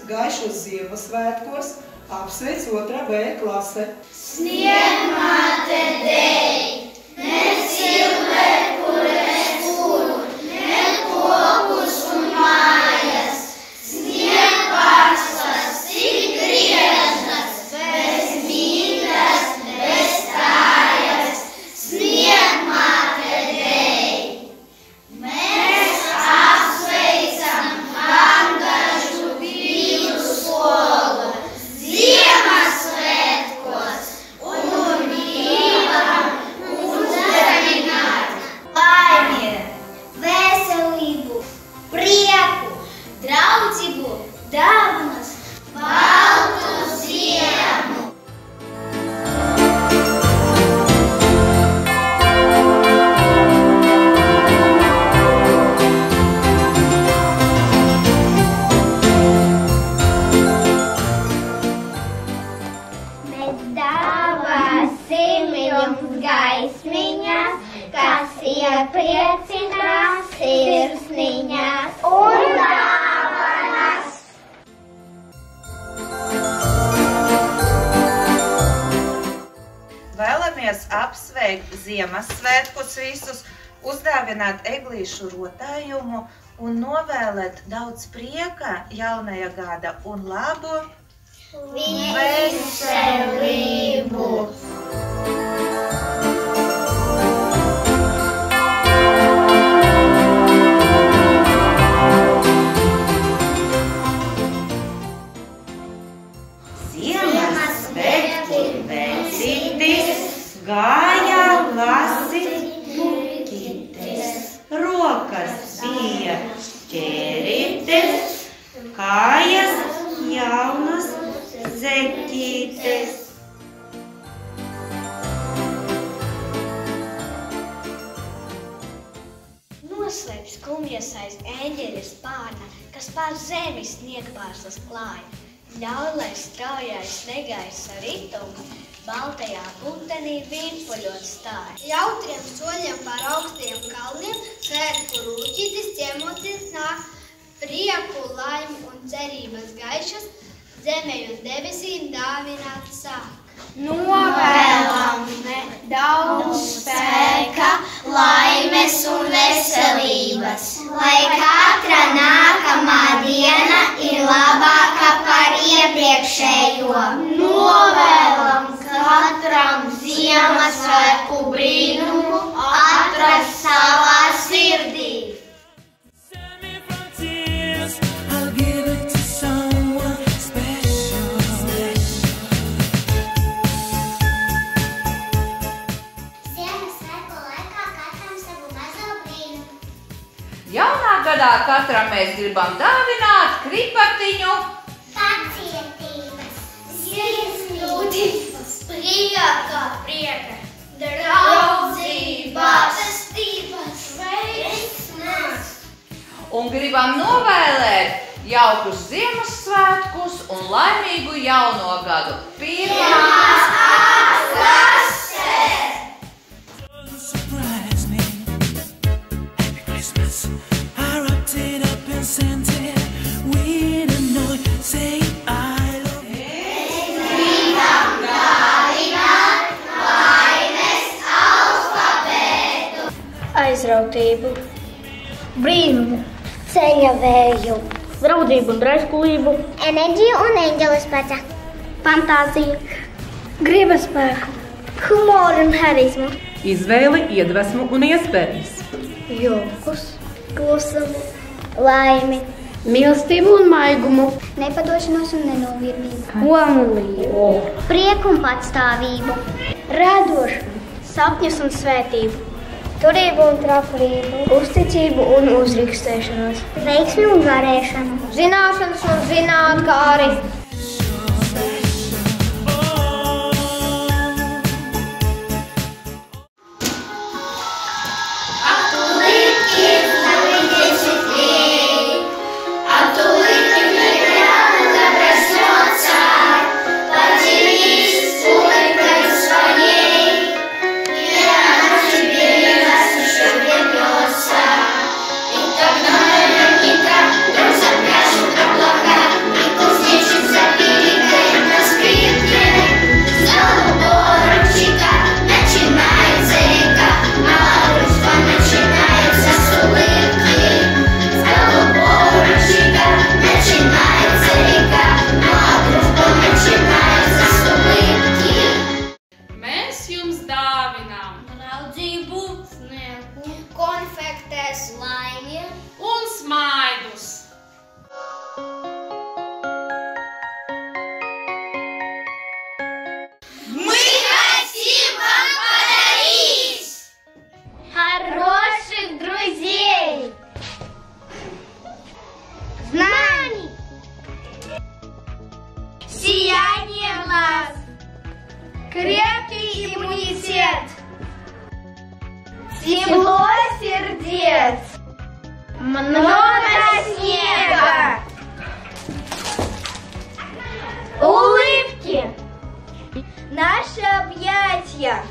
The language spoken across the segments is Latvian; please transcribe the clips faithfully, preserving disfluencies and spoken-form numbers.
gaišos Ziemassvētkos apsveic otrā B klase. Sniegmāte dēļ, ne cilvēku resuru, ne kokus un mājas. Sniegpārslas tik griežas, bez mītas, bez tājas. Sniegmāte dēļ. Mēs apsveicam Angažu pīlu skolu Ziemassvētkos un gribam uzdarināt laimi, veselību, prieku, draudzību, dāvanas, baltu ziemu. Mēs dāvāsim jums gaismiņas, kas iepriecinās sirsniņas un dāvanas. Vēlamies apsveikt Ziemassvētkus visus, uzdāvināt eglīšu rotājumu un novēlēt daudz prieka jaunajā gada un labu Veselību! Ziemassvētku vecītis gāja lasīt puķītes, rokas bija ķerītes, kājas jaunas zeķītes. Noslēp skumjas aiz ēģeļa spārna, kas pār zemi sniegpārslas klāja. Ļauj, lai straujais negaisa ritumu baltajā putenī virpuļot stāja. Jautriem soļiem pār augstiem kalniem svētku rūķītis ciemoties nāk, prieku, laimi un cerības gaišas zemei un debesīm dāvināt sāk. Novēlam daudz spēka, laimes un veselības, lai katra nākamā diena ir labāka par iepriekšējo. Novēlam katram Ziemassvētku brīnumu atrast savā sirdī. Jaunā gadā katram mēs gribam dāvināt kripatiņu, Pacietības, Sirsnības, prieka, prieka, draudzības, stības, veiksmas. un gribam novēlēt jaukus Ziemassvētkus un laimīgu jauno gadu. Pirmās klases! Surprise me. Happy Christmas. I wrapped it up and sent it with a note saying I love you. Gribam dāvināt laimes alfabētu. aizrautību, brīnumu, ceļa vēju, draudzību un draiskulību, enerģiju un eņģeļu spēku, fantāziju, gribas spēku, humoru un harizmu, izvēli, iedvesmu un iespējas, jokus, klusumu, laimi, mīlestību un maigumu, nepadošanos un nenovirmību, omulību, prieku un patstāvību, radošumu, sapņus un svētību, turību un traklību, uzticību un uzrikstēšanos, veiksmi un varēšanu, zināšanas un zinātkāri. Тогда я не так, друг запряжу облака, и кузнец. крепкий иммунитет, тепло сердец, много снега, улыбки, наши объятия.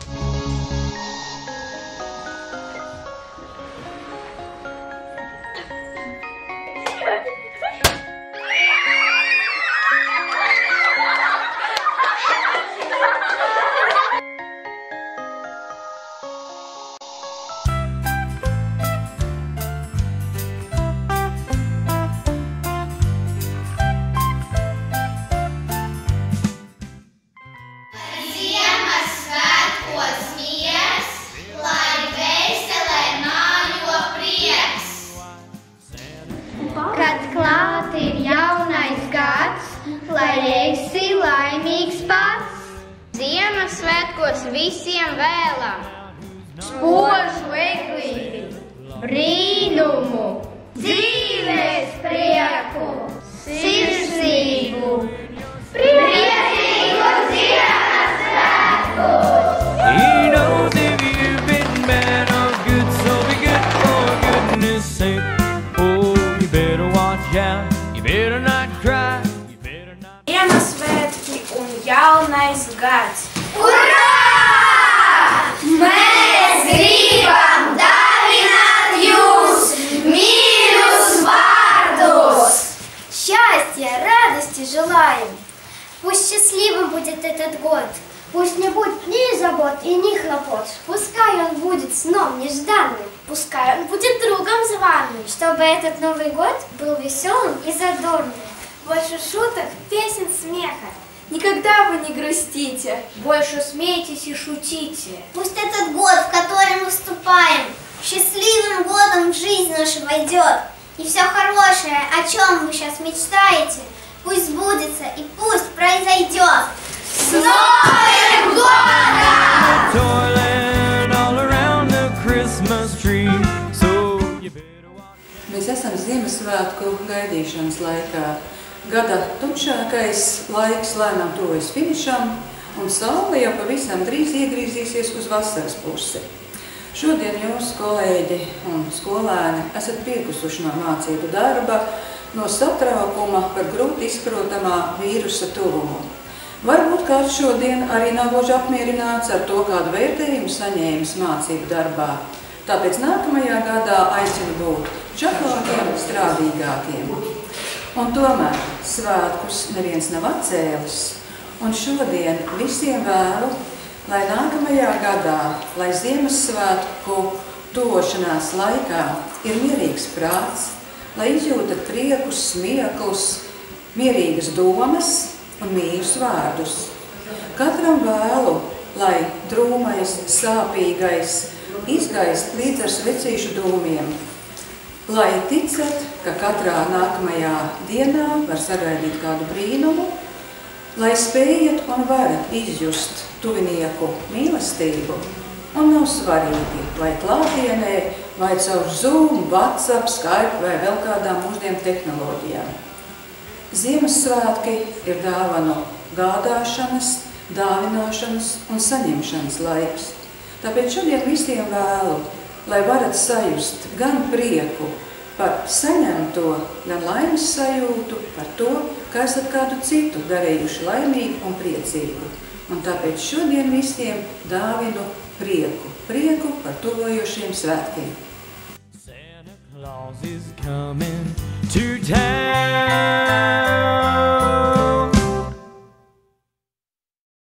Kad klāt ir jaunais gads, lai esi laimīgs pats. Ziemassvētkos visiem vēlam spožu eglīti, brīnumu, dzīves prieku, sirsnīgu, priecīgu Ziemassvētkus! He knows if you've been bad or good, so be good for goodness sake. Oh, you better watch out, you better not cry, you better not... Ziemassvētki un jaunais gads! Urā! Mēs gribam dāvināt jūs mīļus vārdus! Счастья, радости желаем! Пусть счастливым будет этот год! Пусть не будет ни забот и ни хлопот. Пускай он будет сном нежданным. Пускай он будет другом званым. Чтобы этот Новый год был веселым и задорным. Больше шуток, песен, смеха. Никогда вы не грустите. Больше смейтесь и шутите. Пусть этот год, в который мы вступаем, счастливым годом в жизнь нашу войдет. И все хорошее, о чем вы сейчас мечтаете, пусть сбудется и пусть произойдет. С Новым годом! Toilet all around the Christmas tree, so you better watch. Mēs esam Ziemassvētku gaidīšanas laikā. Gada tumšākais laiks lēnām tuvojas finišam, un saule jau pavisam drīz iegriezīsies uz vasaras pusi. Šodien jūs, kolēģi un skolēni, esat piekusuši no mācību darba, no satraukuma par grūti izprotamā vīrusa tuvumu. Varbūt kāds šodien arī nav gluži apmierināts ar to, kādu vērtējumu saņēmis mācību darbā. Tāpēc nākamajā gadā aicinu būt čaklākiem, strādīgākiem. Un tomēr svētkus neviens nav atcēlis, un šodien visiem vēlu, lai nākamajā gadā, lai Ziemassvētku tuvošanās laikā ir mierīgs prāts, lai izjūtat priekus, smieklus, mierīgas domas un mīļus vārdus. Katram vēlu, lai drūmais, sāpīgais izgaist līdz ar svecīšu dūmiem. Lai ticat, ka katrā nākamajā dienā var sagaidīt kādu brīnumu, lai spējat un varat izjust tuvinieku mīlestību, un nav svarīgi, vai klātienē, vai caur Zoom, WhatsApp, Skype vai vēl kādām mūsdienu tehnoloģijām. Ziemassvētki ir dāvanu gādāšanas, dāvināšanas un saņemšanas laiks. Tāpēc šodien visiem vēlu, lai varat sajust gan prieku par saņemto, gan laimes sajūtu par to, ka esat kādu citu darījuši laimīgu un priecīgu. Un tāpēc šodien visiem dāvinu prieku, prieku par tuvojošiem svētkiem. Santa Claus is coming to town.